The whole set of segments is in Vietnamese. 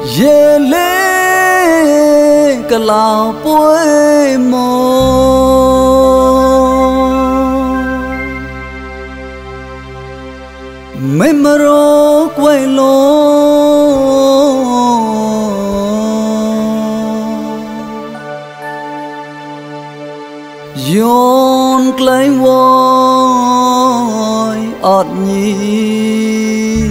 ye le cái lao bối mồ mấy mà rô quay lô yon clay vội ọt nhì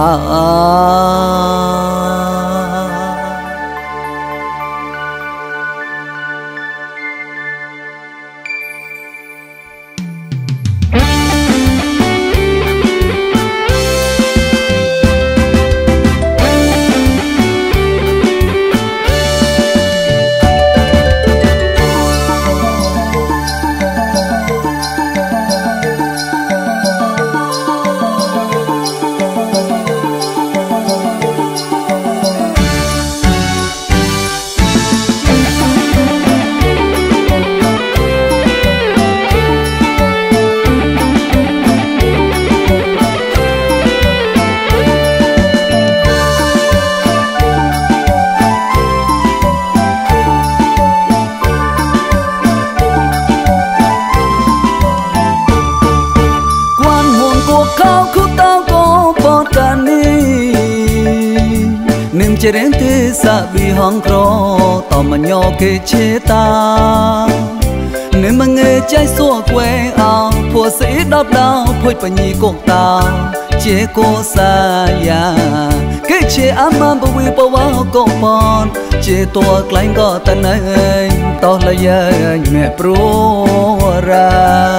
chỉ đến thế xa vì hong cro tao mà nhỏ kê chế ta nên mà nghe trái xua quê ao phùa sĩ đau đau phôi phải nhị cuộc tao chế cô xa ya cái chế ám man bùi bao bao cô bon chế tua cánh có tên ấy tao là ya mẹ pro ra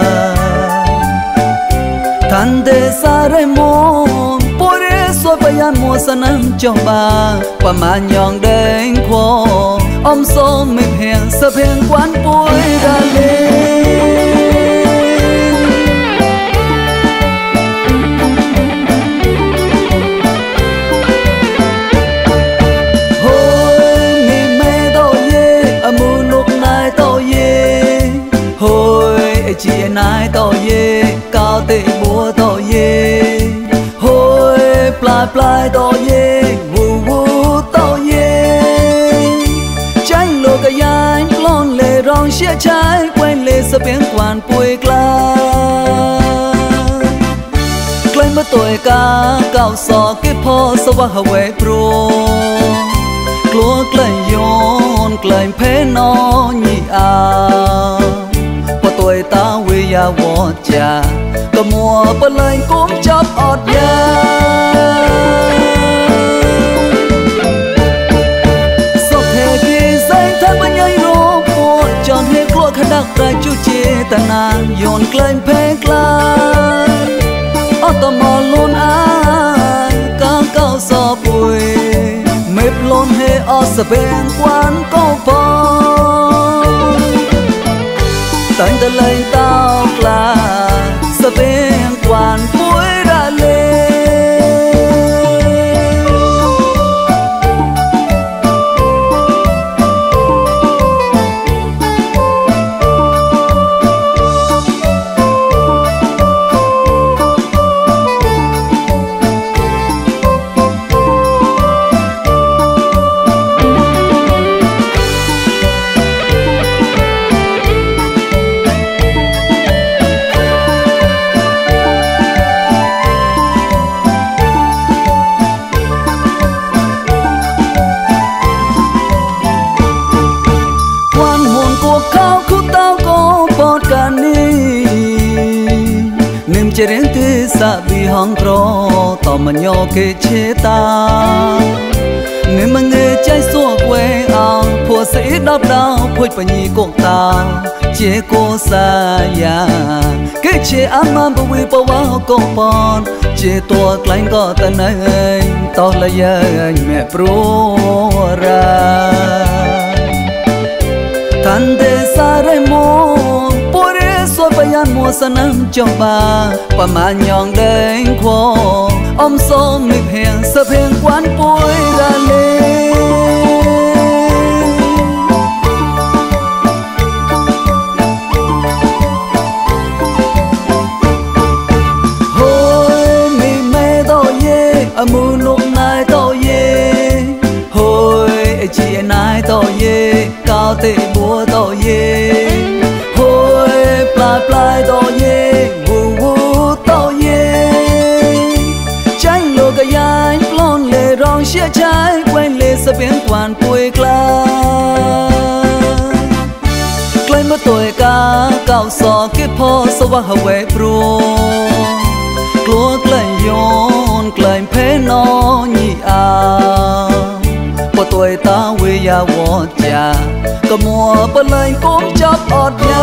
thành thế xa đây môn xóa bay ăn mùa sa nắng trong ba và mà nhọn đến khô ông số mình hẹn sập hẹn quán bôi ra lên hồi mi mê đâu ye à mù lúc này đâu ye hồi chị này đâu ye cao tệ bùa đâu ye plai to ye wu to ye tranh lô cái yai lon lệ rong xia trái quen lệ sập biển quan bùi cla clay mất tuổi ca cao sò cái po sâu vào hậu pro lúa clay yon clay phê nó nhị qua tuổi ta we ya wo cha có mùa bờ lên cũng chót ọt ya sọc hè kia danh thang bên nhảy rô bộ tròn hết lúa khăn đặc ra chú chia ta nàng yon claim phê clay ọt tò mò luôn cá cao sò bùi mếp lôn hê ọt sờ bên quán câu bò tánh ta lấy tao là sờ bên quán bùi ra lên chỉ đến thế xa vì hong cro tao mà nhỏ kê chế ta nên mà nghe trái xua quê ao phùa sĩ đau đau phôi phải nhị cuộc tao chế cô xa ya cái chế ám man bùi bao bao cô bon chế tua cánh có tên ấy tao là ya mẹ pro ra thành thế xa đây môn xóa bay ăn mùa sa nắng trong ba và mà nhọn đến khô ông số mình hẹn sập hẹn quán bôi ra lên hồi mi mê đâu ye à mù lúc này đâu ye hồi tệ bùa tỏ ye hôi plai tỏ ye wu tỏ ye tranh lô cái yai plon lệ rong xia trái quên lệ sa biến quan tuổi cla clay mất tuổi ca cao sò kết po sâu vào hậu vệ pro lúa clay yon clay phê nó nhị qua tuổi ta về ya vợ cha có mùa bờ lên cũng chấp ọt ya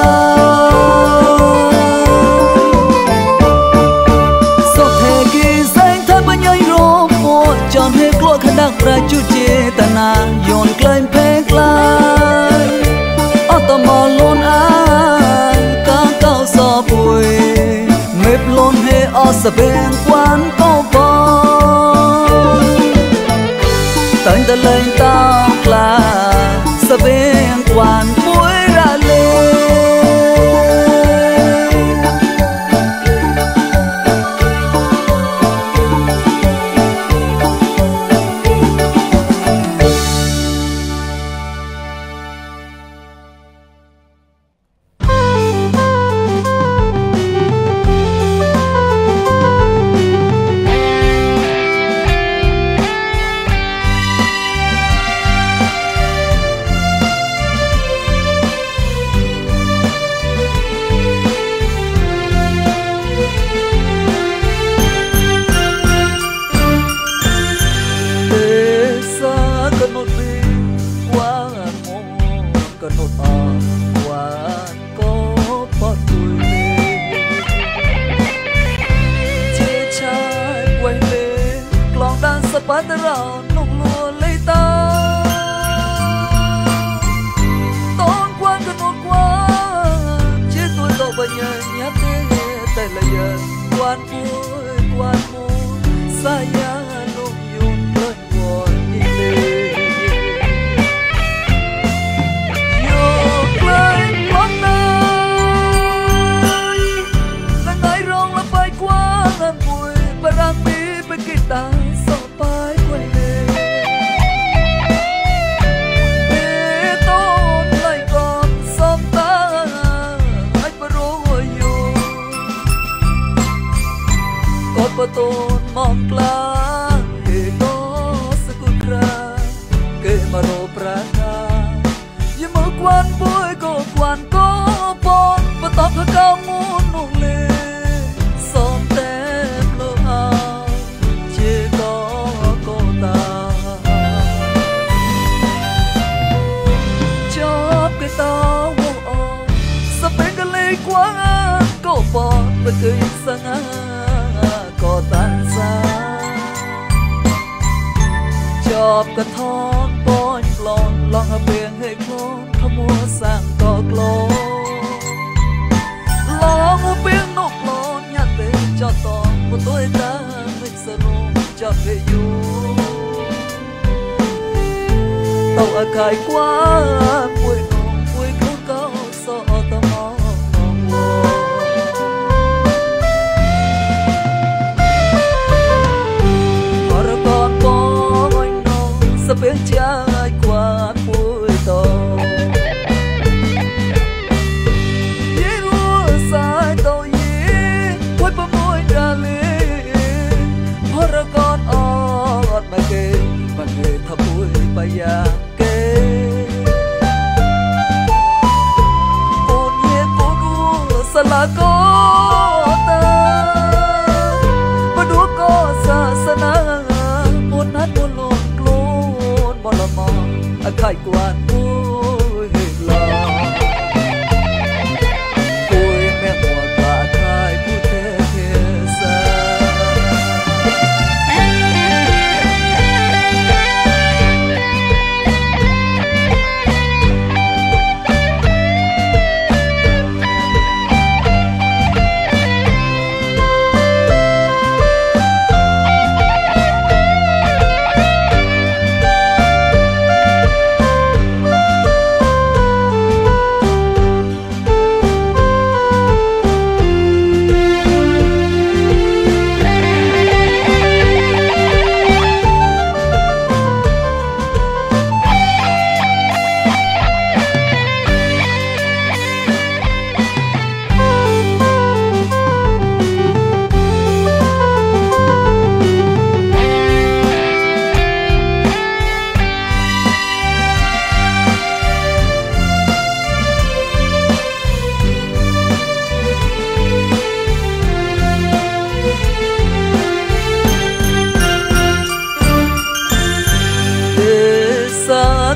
sau thế kỷ danh thay bao nhiêu rô mùa chọn hết lúa khăn đặc ra chú chế ta na yon clay phê clay ta mò luôn cá cao gió bụi mệt luôn hệ ở sa bên quán câu bò tay ta lên tao là sa bên quán muối ra lên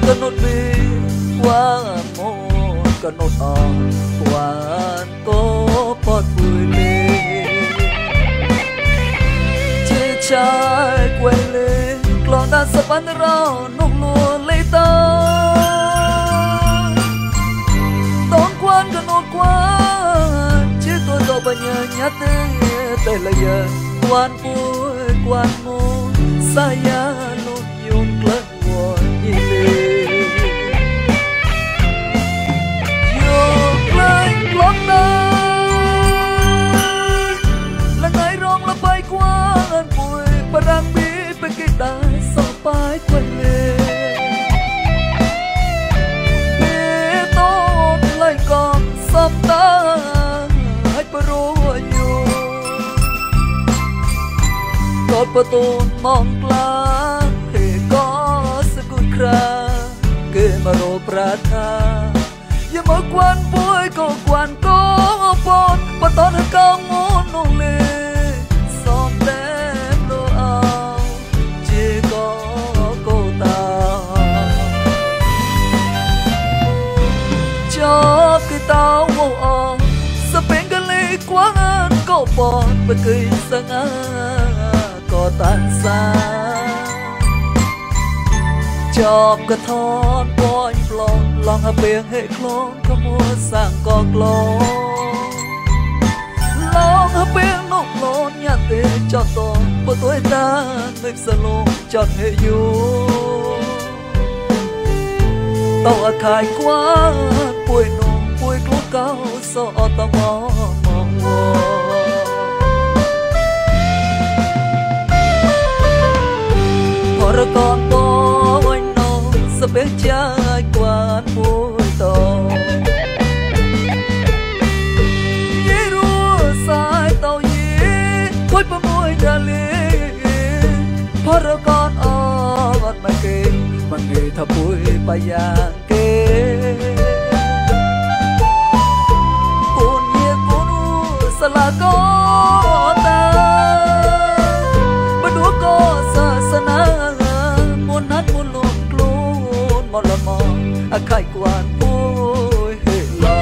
ก็นดบีกว่าโมก็นดอ่อนกว่าก็ปอดปุยเลยเจ้าชายกวยเลยกลอนด้านสะพันเรานกลัวเลยตาต้องกวนก็นดกวนชื่อตัวโตปัญญาญาเตแต่ละเยอะกวนปุยกวนโมสายาลุนยุนกลัดวัวยีเลยโยกเลยกลอนด้และไงร้องละไปกวนปุยปรังบีไปกินได้สอบไปกวนเลยเมื่อต้นไล่กองสับตาให้ปรู้อยู่กดประตูมองกลางเฮก็สกุลคราเกิดมาโรปราธาอย่ามากวนป่วยก็กวนก็ปนปะตอนกองมูนงเลยสอบแต้มโลเอาเจก็โกตาจอบคือตาโวอสเปนกันเลยกวนก็ปนไปเคยสังอาก็ตันสาจอบกระทอนปอยปลอนลองหาเปียงให้คลองขโมยสั่งกอกลองลองหาเปียงนกลอนยาเตจอดตอนปตัวตานึกสลงจอดให้อยู่ต้องอาคายกว้างป่วยนงป่วยกลัวเก่าสอตมมองวอพอระกอนปอยนงสเปกใจกว่าป่วยต่อยี่รู้สายเต่ายีคุยประมวยดาลีพอระกอนอ่อนมาเกยมันเงยถ้าป่วยไปอย่างเกยปูนเยี่ยปูนสลากอตาดูก็ศาสนามนนัดมนลงกลูนมลมองอาไข่กวนปุยเฮลา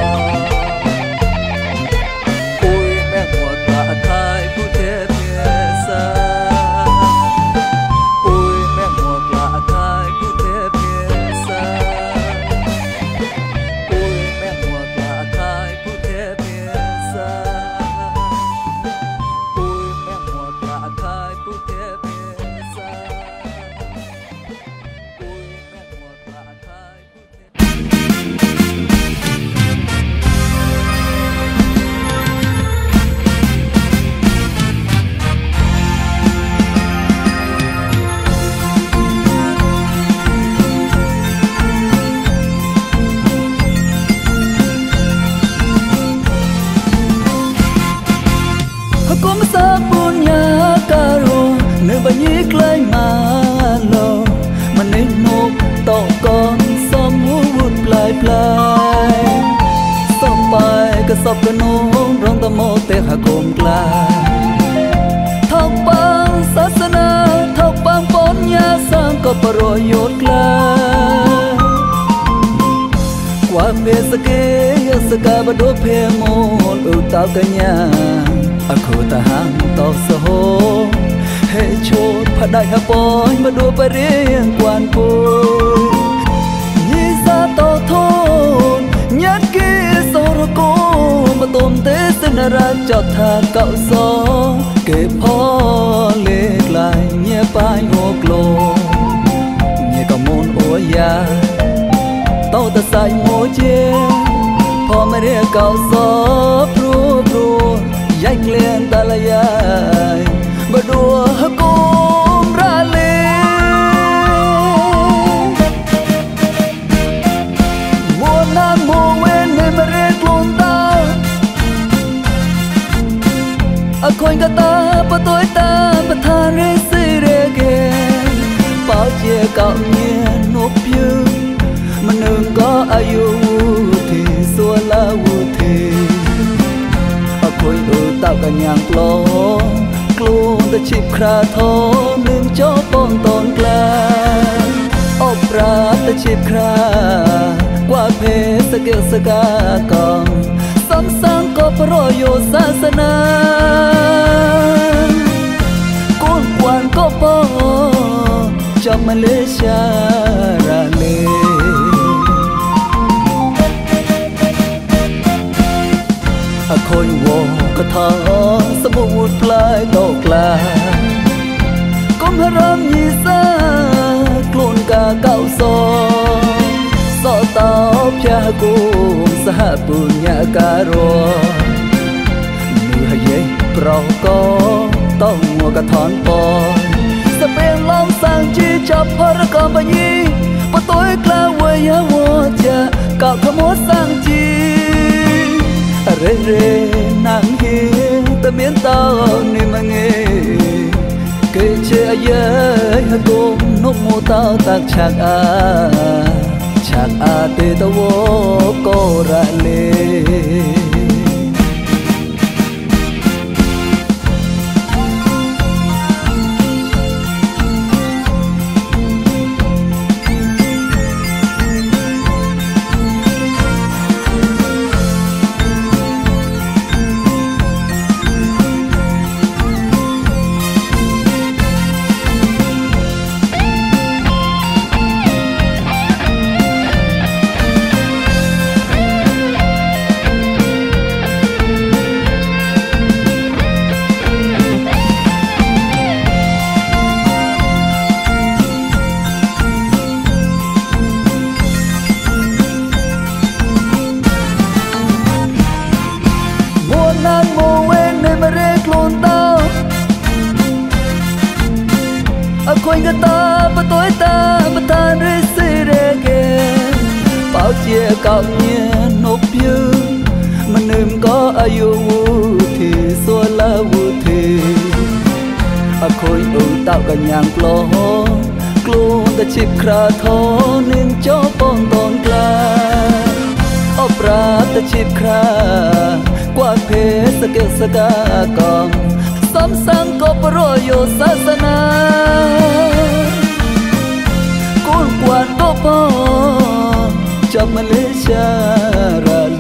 ปุยแม่หัวกะอาไข่ผู้เทพเมียสาปุยแม่หัวกะอาไข่ผู้เทพเมียสาปุยแม่หัวกะอาไข่ผู้เทพเมียสาปุยแม่หัวกะอาไข่ผู้เทพบันยี่ใกล้มาโลมันในนกต่อกอนซ้อมวุ่นปลายซ้อมไปก็สอบกระนงร้องตะโมเตะหักโกมกลาทอกปังศาสนาทอกปังปนยาสร้างก็ประโยชน์กลากว่าเมสเกยสกาบดเพโมลอุตากันยาอโคตาหังต่อสโหให้โชดผาได้หาปอยมาดูไปเรียงกวนปุยยี่สาต่อโทนยัดกีสรโกมาต้มเตสนารักจอดทางเก่าซอเก็บพ่อเล็กลายเงียปายโงกโลเงียก็มนโอยาเต้าตะใส่โมเจพอมาเรียกเก่าซอพรูย้ายเกลียนตาละยายบดัวกมราเลมัวนางมัวเวนในมาเรียกลงตาอคอยกตาปะตัวตาปะทานเรสิเรเกเป่าเจียเก่าเงียนกยืนมันหนึ่งก็อายุที่สัวลาวุธีคอยดูเต้ากันอย่างปลอกลูนตะชิบคราทองหนึ่งโจป้องตอนกลางอบราตะชีพครากว่าเพสเกลสกากองซ้ำสร้างก็เพราะโยศาสนาก้นกวนก็พอจำมาเลเซียราเลคอยวงกระทอสมุดปลายตกลาก้มรำยีซากลุ่นกาเก่าซอสอตอบยากุมสหปุญญาการัวเนื้อเย่เปล่าก็ต้องมัวกระถอนปอนสเปนลองสั่งจีจับพรกรบัญญีปะต้อยกล้าเวยาวจะกะขโมยสั่งจีเร่เร่นางเฮตะเมียนตาในมังเอเกเชยเยฮะกุมนกมูตาตักฉากอาเตตะโวโกระเลคอยกตาปะต้อยตาปะทานริสิเรเกเป่าเจียกับเนียนบยืนมันนึมก็อายุวุฒิส่วนละวุฒิคอยอุตากันอย่างปลอกลูนแต่ชิบคราทอนินจอปอนตอนกลาอปราแต่ชิบครากว่าเพสเกสกากองซ้ำสังก็ปรโยศาสนาก้นกวนก็พอจับมาเลเซียราเล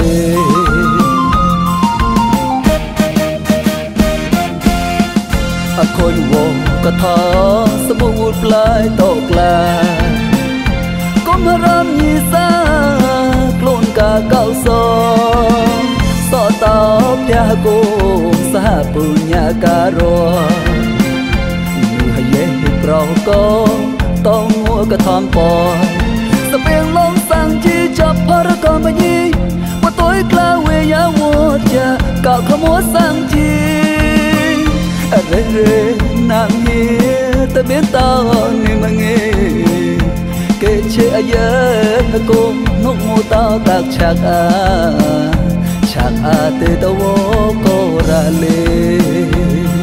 คอยวงกระทอสมุดปลายตกลาก้มรำยีซากลุ่นกาเก่าซอสอตอบยากุมสหปุญญาการัวเนื้อเย่เปล่าก็ต้องมัวกระทอนปอนสเปนลองสั่งจีจับพรกรบัญญีว่าต้อยกล้าเวยาวจะกะขโมยสั่งจีเร่เร่นางเฮตะเมียนตาในมังเอเกเชยเยฮะกุมนกมูตาตักฉากอาเตตะโวโกระเล